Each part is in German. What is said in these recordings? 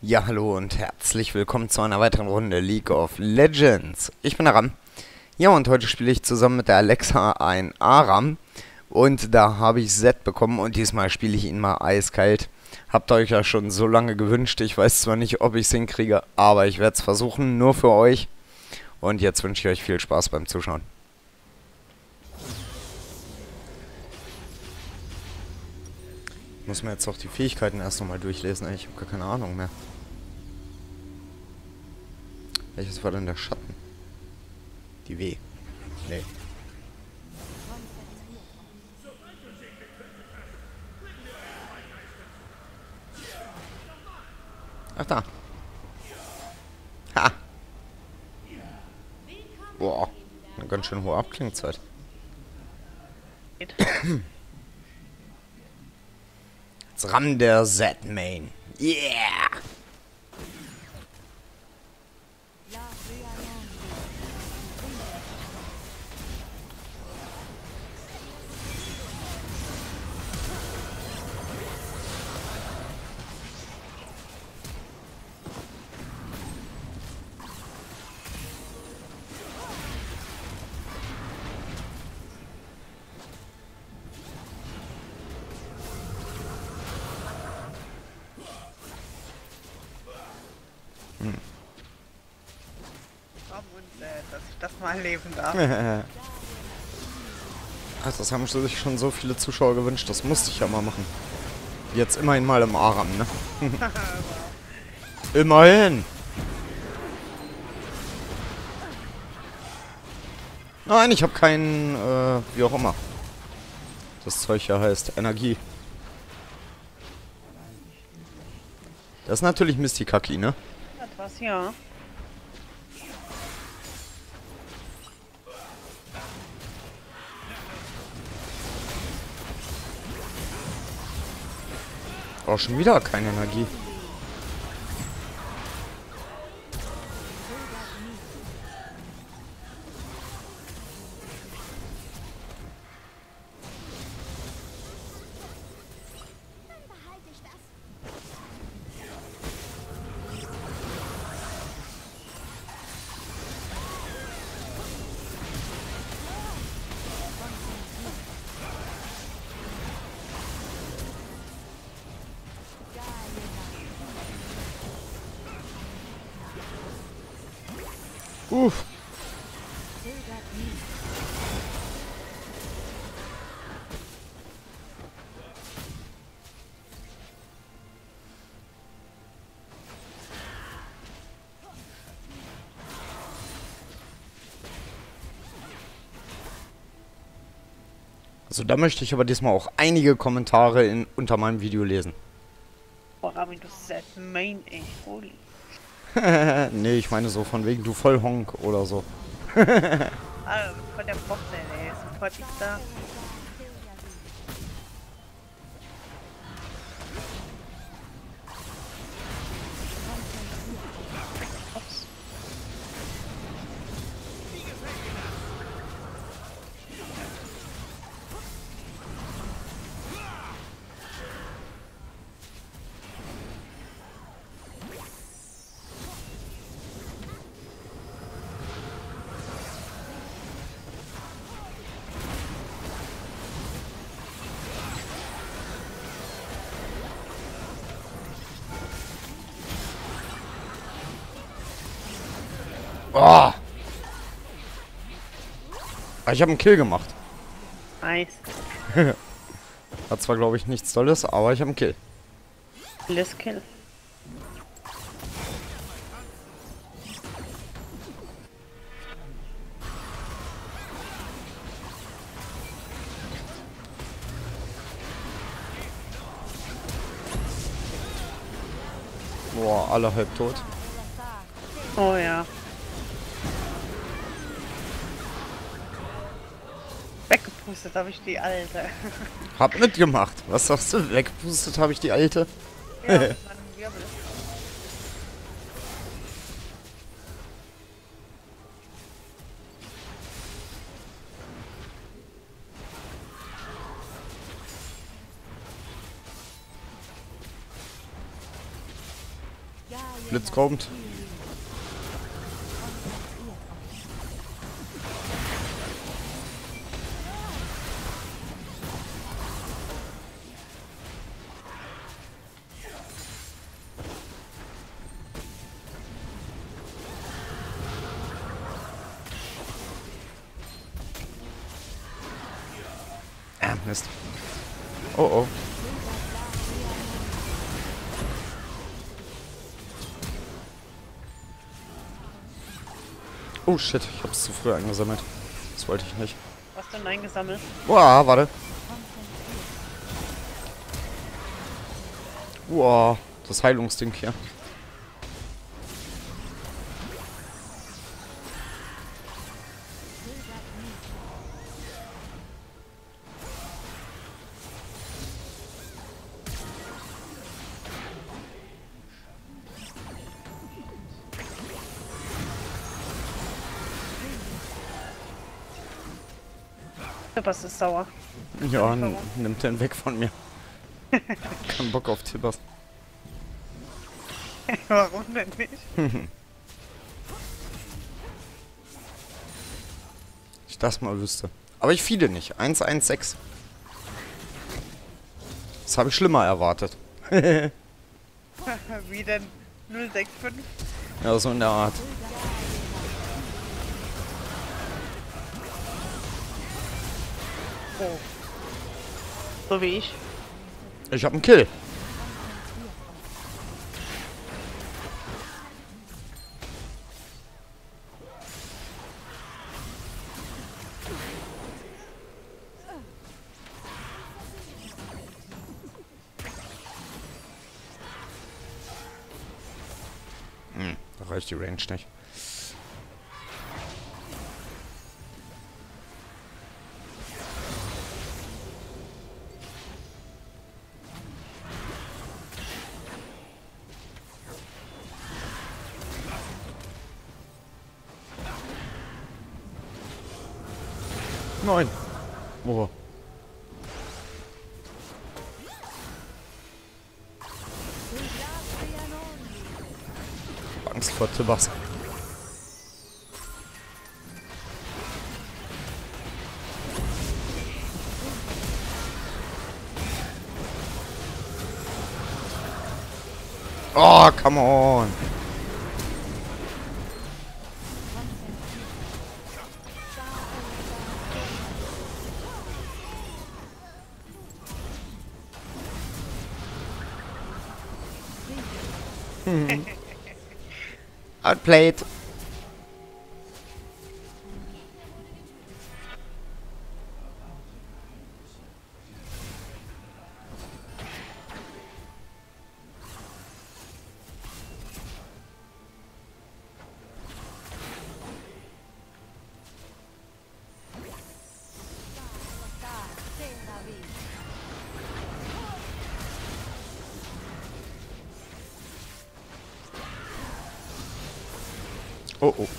Ja, hallo und herzlich willkommen zu einer weiteren Runde League of Legends. Ich bin Aram. Ja, und heute spiele ich zusammen mit der Alexa ein Aram. Und da habe ich Z bekommen und diesmal spiele ich ihn mal eiskalt. Habt ihr euch ja schon so lange gewünscht. Ich weiß zwar nicht, ob ich es hinkriege, aber ich werde es versuchen, nur für euch. Und jetzt wünsche ich euch viel Spaß beim Zuschauen. Ich muss mir jetzt auch die Fähigkeiten erst nochmal durchlesen. Ich habe gar keine Ahnung mehr. Welches war denn der Schatten? Die W. Nee. Ach da. Ha. Boah. Eine ganz schön hohe Abklingzeit. Jetzt Ram der Z-Main. Yeah! Dass ich das mal erleben darf. Ach, das haben sich schon so viele Zuschauer gewünscht, das musste ich ja mal machen. Jetzt immerhin mal im Aram, ne? Immerhin! Nein, ich habe keinen, wie auch immer. Das Zeug hier heißt Energie. Das ist natürlich Mistikaki, ne? Etwas, ja. Oh, schon wieder keine Energie. Uff. Also da möchte ich aber diesmal auch einige Kommentare unter meinem Video lesen. Oh, Armin, du Z-Main, ey. Holy. Nee, ich meine so von wegen du Vollhonk oder so. Ah, von der Box, ey. Sofort ich da. Ups. Oh! Ich habe einen Kill gemacht. Nice. Hat zwar, glaube ich, nichts Tolles, aber ich habe einen Kill. Let's kill. Boah, alle halb tot. Oh ja. Weggepustet habe ich die alte. Hab mitgemacht. Was sagst du? Weggepustet habe ich die alte. Ja, mit meinem Wirbel. Blitz kommt. Mist. Oh oh. Oh shit, ich hab's zu früh eingesammelt. Das wollte ich nicht. Was denn eingesammelt? Boah, warte. Boah, das Heilungsding hier. Was ist sauer? Ja, nimmt den weg von mir. Kein Bock auf Tibbers. Warum denn nicht? Ich das mal wüsste. Aber ich fiede nicht. 116. Das habe ich schlimmer erwartet. Wie denn? 065? Ja, so in der Art. Oh. So wie ich. Ich habe einen Kill. Da reicht die Range nicht. Nein. Oh. Angst vor Tibbers. Oh, come on. Outplayed. Oh oh.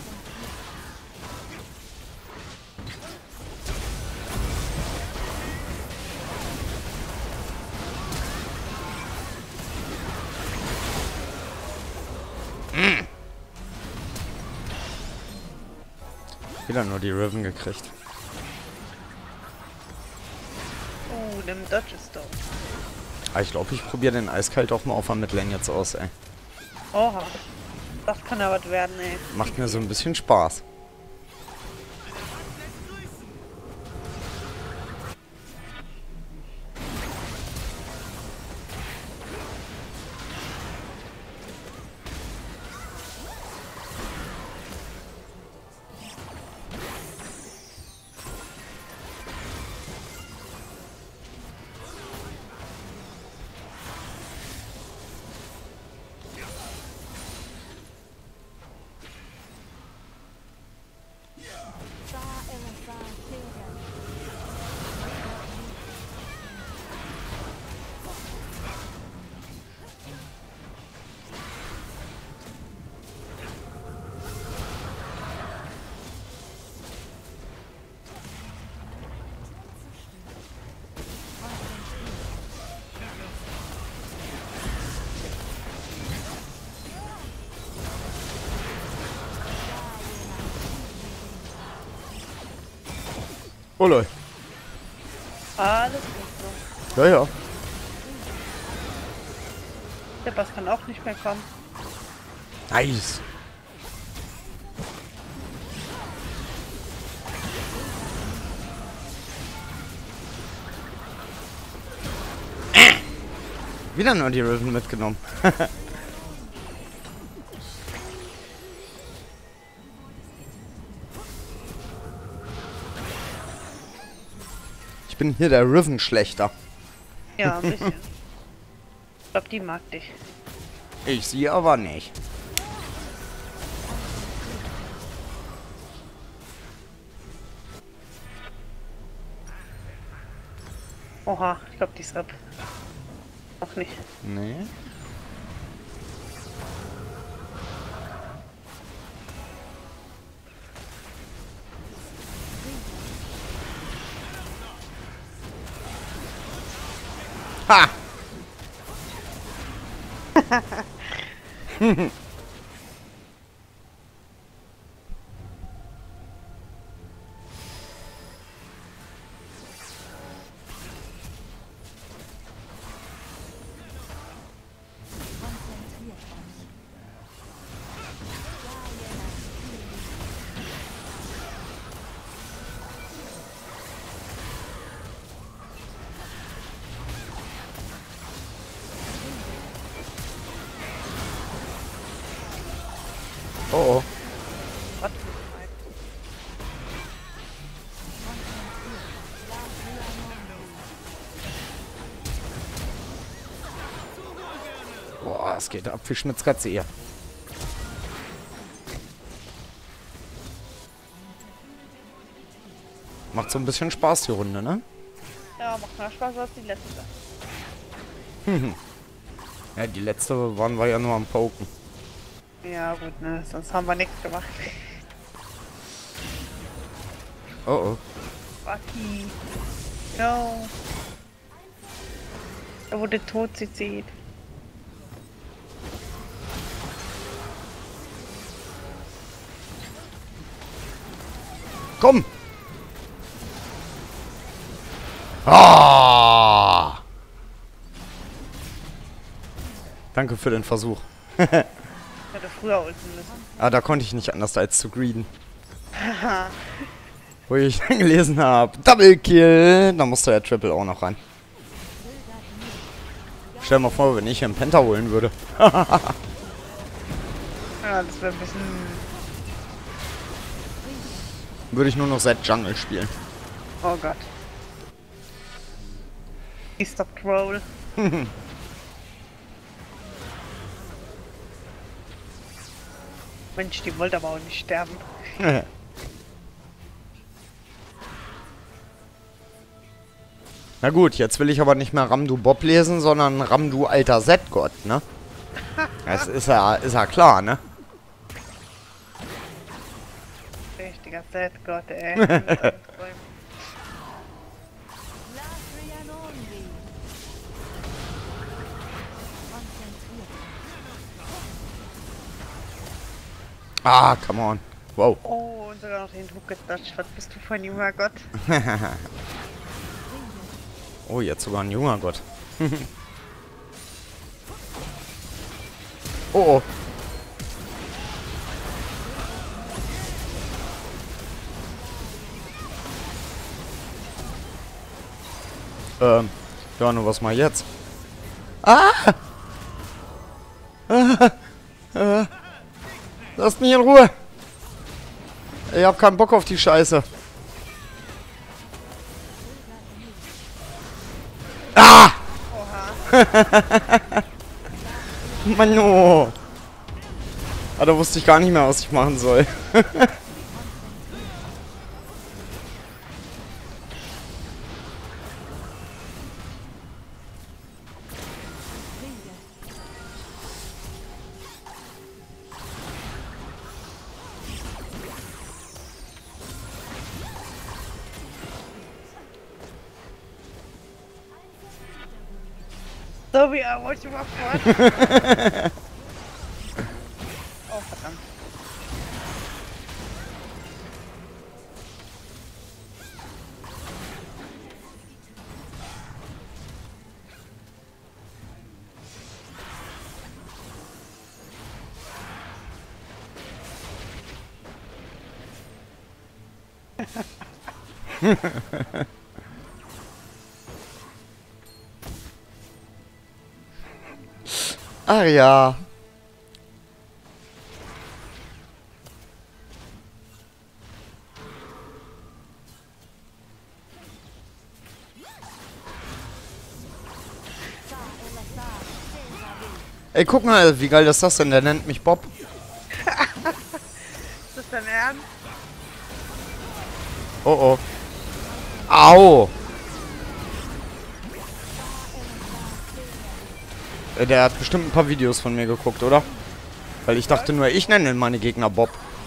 Wieder nur die Riven gekriegt. Oh, dem Dodge ist doch. Aber ich glaube, ich probiere den Eiskalt auch mal auf der Midlane jetzt aus, ey. Oha. Das kann ja was werden, ey. Macht mir so ein bisschen Spaß. Oh lol. Alles gut so. Ja, ja. Der Bass kann auch nicht mehr kommen. Nice. Wieder nur die Riven mitgenommen. Ich bin hier der Riven-Schlechter. Ja, ein bisschen. Ich glaube, die mag dich. Ich sie aber nicht. Oha, ich glaube, die ist ab. Noch nicht. Nee. Ha! Oh, oh. Was? Boah, es geht ab wie Schmitzkatze hier. Macht so ein bisschen Spaß, die Runde, ne? Ja, macht mehr Spaß als die letzte. Ja, die letzte waren wir ja nur am Poken. Ja, gut, ne? Sonst haben wir nichts gemacht. Oh, oh. Bucky. No. Er wurde tot, sie zieht. Komm! Ah! Danke für den Versuch. Ich hätte früher ulten müssen. Ah, da konnte ich nicht anders als zu greeden. Wo ich dann gelesen habe, Double Kill, da musste der Triple auch noch rein. Stell dir mal vor, wenn ich hier einen Penta holen würde. Ja, das wäre ein bisschen... Würde ich nur noch seit Jungle spielen. Oh Gott. Die Stop Roll. Mensch, die wollte aber auch nicht sterben. Na gut, jetzt will ich aber nicht mehr Ramdu Bob lesen, sondern Ramdu alter Z-Gott, ne? Das ist ja klar, ne? Richtiger Set-Gott, ey. Ah, come on. Wow. Oh, und sogar noch den Hook gedatscht. Was bist du für ein junger Gott? Oh, jetzt sogar ein junger Gott. Oh, oh. Ja, nur was mal jetzt? Ah! Lasst mich in Ruhe! Ich hab keinen Bock auf die Scheiße. Ah! Oha. Mano! Ah, da wusste ich gar nicht mehr, was ich machen soll. So wie er wollte mal fort. Oh, verdammt. Ach ja. Ey, guck mal, wie geil ist das denn? Der nennt mich Bob. Ist das dein Ernst? Oh oh. Au! Der hat bestimmt ein paar Videos von mir geguckt, oder? Weil ich dachte nur, ich nenne meine Gegner Bob.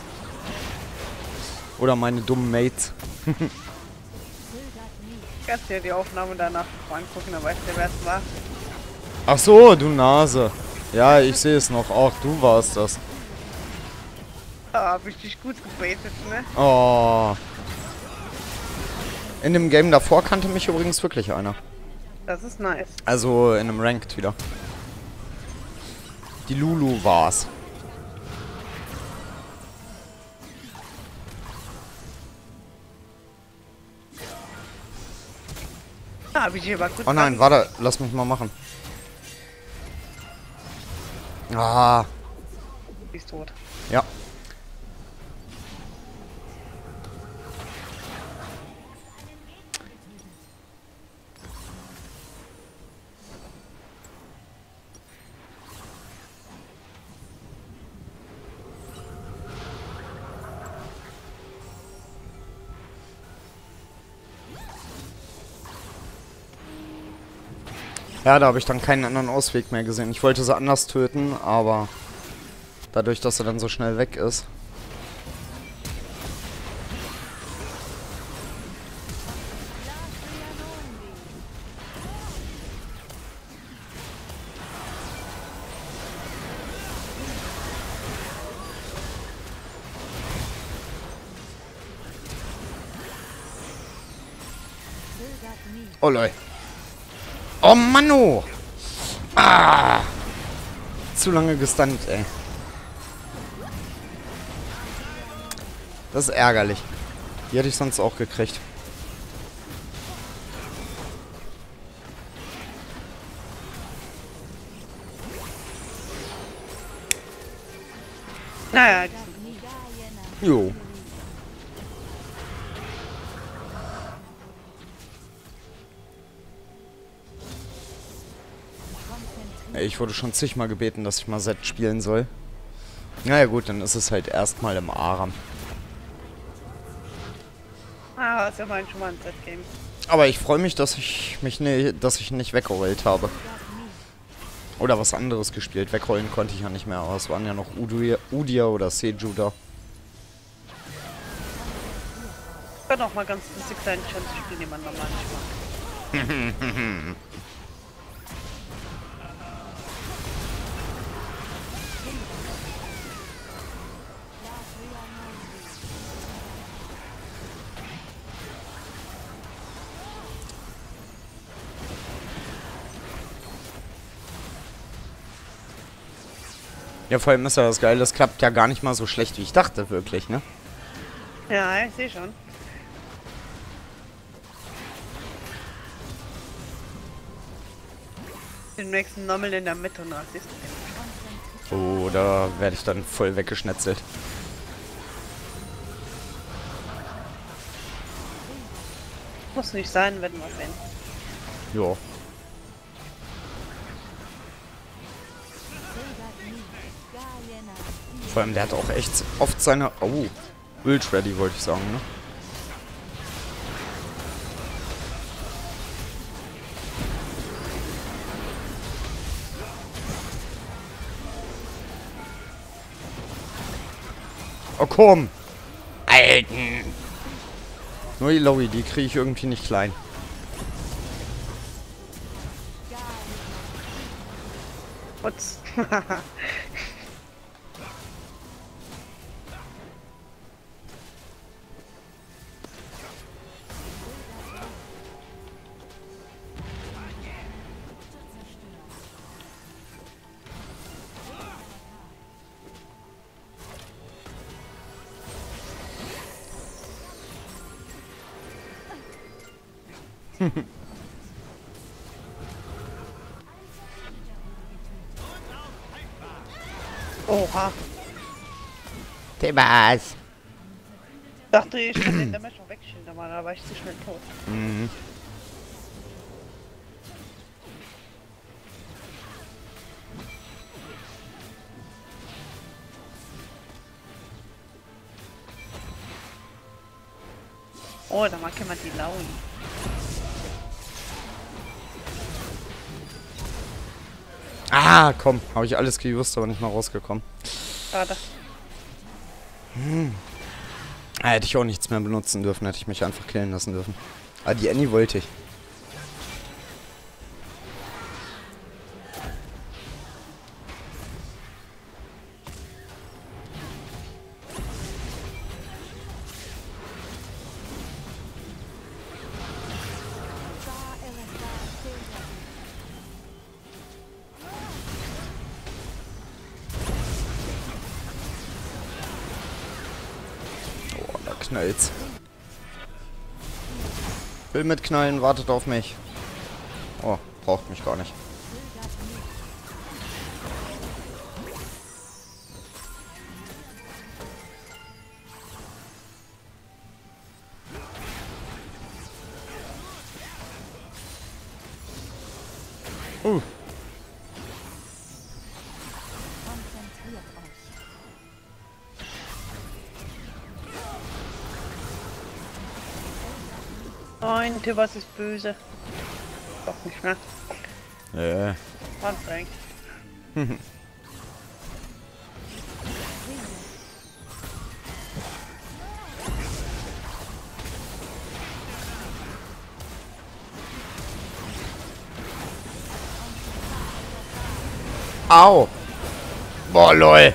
Oder meine dummen Mates. Kannst dir die Aufnahme danach angucken, dann weißt du, wer es war. Ach so, du Nase. Ja, ich sehe es noch. Ach, du warst das. Ah, hab ich dich gut gebaitet, ne? Oh. In dem Game davor kannte mich übrigens wirklich einer. Das ist nice. Also in einem Ranked wieder. Die Lulu war's. Ah, hab ich hier aber gut. Oh nein, warte, lass mich mal machen. Ah, Die ist tot. ja. Ja, da habe ich dann keinen anderen Ausweg mehr gesehen. Ich wollte sie anders töten, aber dadurch, dass sie dann so schnell weg ist. Oh lol. Oh Manno! Ah! Zu lange gestunt, ey. Das ist ärgerlich. Die hätte ich sonst auch gekriegt. Naja, die sind Jo. Ey, ich wurde schon zigmal gebeten, dass ich mal Set spielen soll. Naja gut, dann ist es halt erstmal im Aram. Ah, ist ja mal schon mal ein Set-Game. Aber ich freue mich, dass ich nicht weggerollt habe. Oder was anderes gespielt. Wegrollen konnte ich ja nicht mehr, aber es waren ja noch Udia oder Seju da. Kann auch mal ganz lustig sein, schon zu spielen, die man normal nicht macht. Ja, vor allem ist ja das Geile, das klappt ja gar nicht mal so schlecht, wie ich dachte, wirklich, ne? Ja, ich sehe schon. Den nächsten Nommel in der Mitte und dann siehst du den. Oh, da werde ich dann voll weggeschnetzelt. Muss nicht sein, werden wir sehen. Jo. Vor allem, der hat auch echt oft seine... Oh, Ult ready, wollte ich sagen, ne? Oh, komm! Alten! Nur die Lowy, die kriege ich irgendwie nicht klein. Putz. Oha. Tebas. Dachte ich kann den Damage noch wegschildern, aber da war ich zu schnell tot. Mhm. Oh, da mag jemand die Laui. Ah, komm. Habe ich alles gewusst, aber nicht mal rausgekommen. Schade. Hätte ich auch nichts mehr benutzen dürfen. Hätte ich mich einfach killen lassen dürfen. Aber die Annie wollte ich. Da knallt's. Will mitknallen, wartet auf mich. Oh, braucht mich gar nicht. Nein, Tibas ist böse. Doch nicht mehr. Anstrengend. Au! Boah, lol.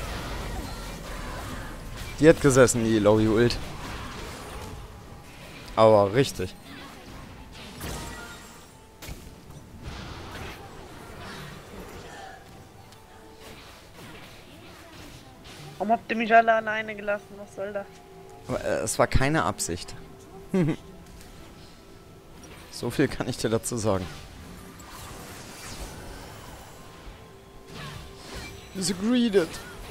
Die hat gesessen, die Lowy Ult. Aber richtig. Warum habt ihr mich alle alleine gelassen? Was soll das? Aber, es war keine Absicht. So viel kann ich dir dazu sagen. Disagreed.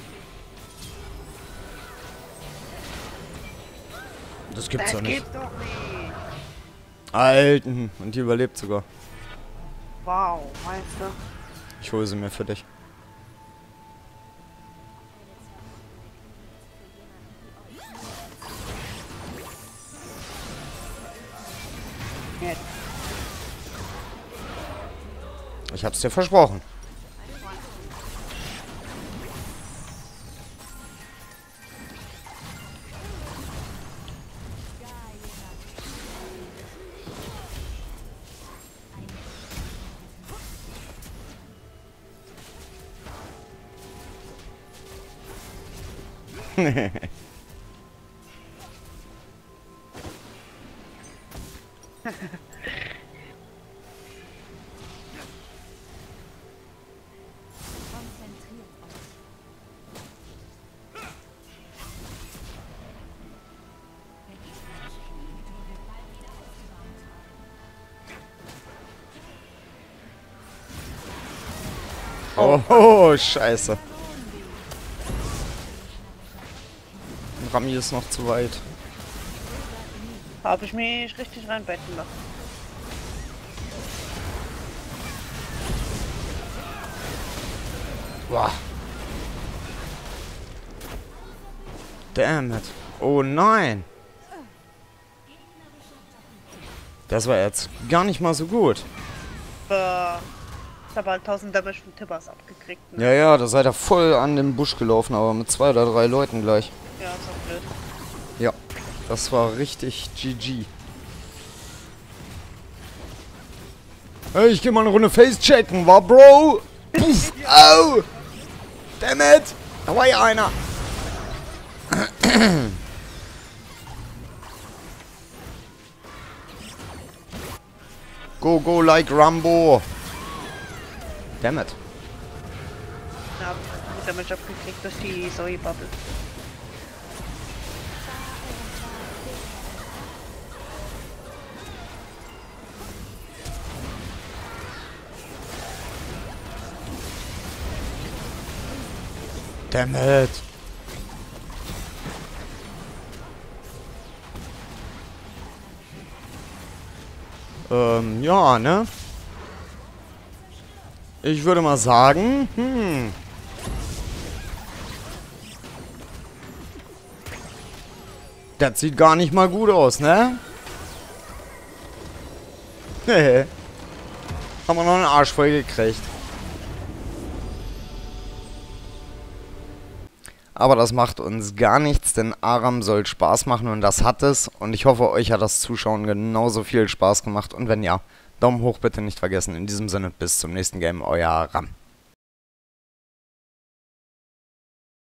Das gibt's doch nicht. Das gibt's doch nicht. Alten. Und die überlebt sogar. Wow, meinst du? Ich hole sie mir für dich. Jetzt. Ich hab's dir versprochen. Oh, scheiße. Rami ist noch zu weit. Habe ich mich richtig reinbetten lassen. Boah. Damn it. Oh nein. Das war jetzt gar nicht mal so gut. Ich habe halt 1000 Damage von Tibbers abgekriegt. Ne? Ja, ja, da seid ihr voll an den Busch gelaufen, aber mit 2 oder 3 Leuten gleich. Ja, ist auch blöd. Ja, das war richtig GG. Hey, ich geh mal eine Runde Face checken, war Bro? Puff, au! Damn it! Da war ja einer. Go, go like Rambo. Damn it. Ja, hab ich Damage abgekriegt durch die Zoe-Bubble. Dammit. Ja, ne? Ich würde mal sagen, das sieht gar nicht mal gut aus, ne? Hehe. Haben wir noch einen Arsch voll gekriegt. Aber das macht uns gar nichts, denn Aram soll Spaß machen und das hat es. Und ich hoffe, euch hat das Zuschauen genauso viel Spaß gemacht. Und wenn ja, Daumen hoch bitte nicht vergessen. In diesem Sinne, bis zum nächsten Game, euer Ram.